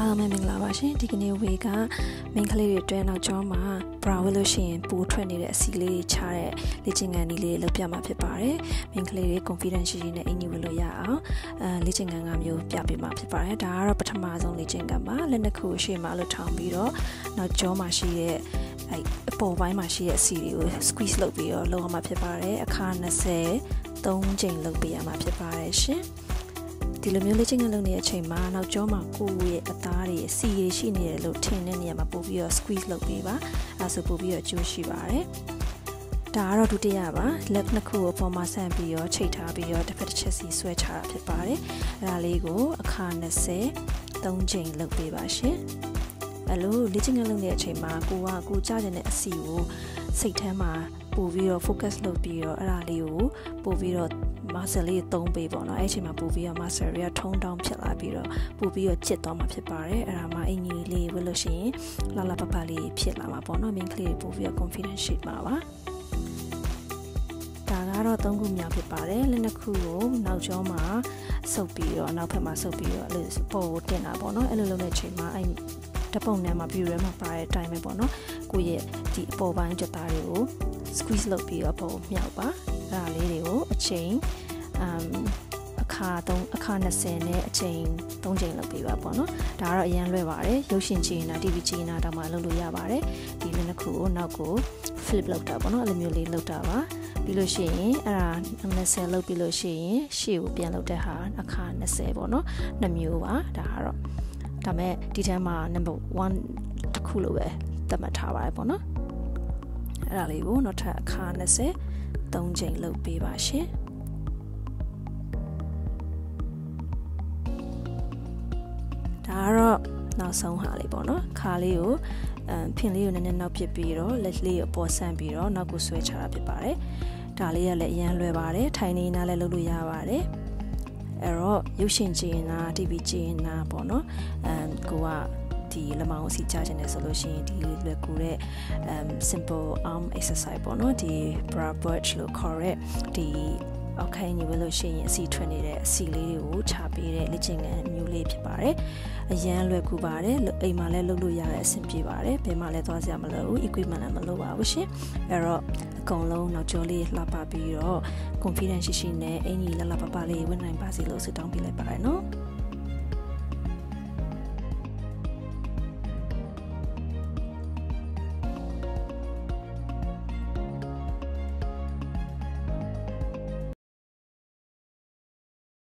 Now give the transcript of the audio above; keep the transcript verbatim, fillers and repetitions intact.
အားလုံးပဲမင်္ဂလာပါရှင်ဒီကနေ့ဝေကမင်းကလေးတွေအတွဲနောက်ကျောင်းမှာ bra ဝတ်လို့ရှိရင်ပူထွက်နေတဲ့အစီလေးချတဲ့လေ့ကျင့်ခန်းနည်းလေးလုပ်ပြမှာဖြစ်ပါတယ်မင်းကလေးတွေ confidence ရှိရှိနဲ့အင်ကြီးဝတ်လို့ရအောင်အဲလေ့ကျင့်ခန်းကမျိုးပြပေးမှာဖြစ်ပါတယ်ဒါကတော့ပထမဆုံးလေ့ကျင့်ခန်းပါလက်နှစ်ခုရှေ့မှာလို့ထောင်ပြီးတော့နောက်ကျောင်းမှာရှိတဲ့အဲအပေါ်ပိုင်းမှာရှိတဲ့အစီတွေကို squeeze လုပ်ပြီးတော့လုပ်ရမှာဖြစ်ပါတယ်အခါ၂၀ သုံးချိန်လုပ်ပေးရမှာဖြစ်ပါတယ်ရှင်ဒီလိုမျိုးလေ့ကျင့်ခန်းလုပ်နေတဲ့အချိန်မှာနောက်ကျောမှာကိုယ်ရဲ့အသားတွေစီရရှိနေတယ်လို့ထင်တဲ့နေရာမှာပို့ပြီးတော့ squeeze လုပ်ပေးပါအဲဆိုပို့ပြီးတော့ကျိုးရှိပါတယ်ဒါကတော့ဒုတိယပါလက်နှစ်ခုကိုပေါ်မှာဆန့်ပြီးတော့ချိတ်ထားပြီးတော့တစ်ဖက်တစ်ချက်စီဆွဲချတာဖြစ်ပါတယ်အဲဒါလေးကိုအခါ၂၀ သုံးချိန်လုပ်ပေးပါရှင်အဲလိုလေ့ကျင့်ခန်းလုပ်နေတဲ့အချိန်မှာကိုကကိုကြားကျင်တဲ့အစီကိုစိတ်ထဲမှာပို့ပြီးတော့ focus လုပ်ပြီးတော့အဲ့ဒါလေးကိုပို့ပြီးတော့ muscle လေးသုံးပေးပေါ့နော်အဲ့အချိန်မှာပို့ပြီးတော့ muscle တွေကထုံးတောင်းဖြစ်လာပြီးတော့ပို့ပြီးတော့ကျစ်သွားမှာဖြစ်ပါတယ်အဲ့ဒါမှအင်ကြီးလေးဝတ်လို့ရှိရင်လာလာပပလေးဖြစ်လာမှာပေါ့နော် main ကလေးပို့ပြီးတော့ confidence shape မှာပါဒါကတော့သုံးခုမြောက်ဖြစ်ပါတယ်လက်နှစ်ခုကိုနောက်ကျောမှာဆုပ်ပြီးတော့နောက်ဖက်မှာဆုပ်ပြီးတော့အဲ့လိုပေါ်ကိုတင်တာပေါ့နော်အဲ့လိုလုပ်တဲ့အချိန်မှာအဲ့တပုံနဲ့မှာ view ရဲမှာပါတဲ့အတိုင်းပဲပေါ့နော်ကိုရဲ့ဒီအပေါ်ပိုင်းကြက်သားတွေကို squeeze လုပ်ပြီးတော့ပုံမြောက်ပါအဲ့ဒါလေးတွေကိုအချိန်အမ်အခါသုံးအခါ၂၀နဲ့အချိန်သုံးချိန်လုပ်ပေးပါပေါ့နော်ဒါကတော့အရင်လွယ်ပါတယ်ရုပ်ရှင်ကြည့်နေတာ တီဗီ ကြည့်နေတာတောင်မှလုပ်လို့ရပါတယ်ဒီလေးနှစ်ခုကိုနောက်ကို flip လုပ်တာပေါ့နော်အဲ့လိုမျိုးလေးလုပ်တာပါပြီးလို့ရှိရင်အဲ့ဒါ၂၀လုပ်ပြီးလို့ရှိရင်ရှေ့ကိုပြန်လုပ်တဲ့ဟာအခါ၂၀ပေါ့နော်နှစ်မျိုးပါဒါကတော့ဒါမဲ့ဒီထဲမှာ number one တစ်ခုလို့ပဲသတ်မှတ်ထားပါတယ်ပေါ့နော်အဲ့ဒါလေးကိုနောက်ထပ်အခါ၂၀ သုံးချိန်လုပ်ပေးပါရှင်ဒါကတော့နောက်ဆုံးဟာလေးပေါ့နော်ခါလေးကိုအမ်ဖင်လေးကိုနည်းနည်းနောက်ပစ်ပြီးတော့လက်လေးကိုပေါ်ဆန့်ပြီးတော့နောက်ကိုဆွဲချတာဖြစ်ပါတယ်ဒါလေးကလည်းအရင်လွယ်ပါတယ်ထိုင်နေနားလည်းလုပ်လို့ရပါတယ်အဲ့တော့ရုပ်ရှင်ကြည့်နေတာ တီဗီ ကြည့်နေတာပေါ့နော်အမ်ကိုကဒီလမောင်စီချခြင်းနဲ့ဆိုလို့ရှိရင်ဒီလွယ်ကူတဲ့ um simple arm exercise ပေါ့နော်ဒီ bra bulge လို့ခေါ်တဲ့ဒီအောက်ခိုင်းနေဝလို့ရှိရင်အစီထွက်နေတဲ့အစီလေးတွေကိုချပေးတဲ့လေ့ကျင့်ခန်းမျိုးလေးဖြစ်ပါတယ်အရန်လွယ်ကူပါတယ်အိမ်မှာလည်းလုပ်လို့ရတဲ့အဆင်ပြေပါတယ်ဘယ်မှာလည်းသွားစရာမလိုဘူး equipment လည်းမလိုပါဘူးရှင်အဲ့တော့အကုန်လုံးနောက်ကျောလေးလှပပြီးတော့ confidence ရှိရှိနဲ့အင်ကြီးလှလှပပလေးဝင်နိုင်ပါစေလို့ဆုတောင်းပေးလိုက်ပါတယ်နော်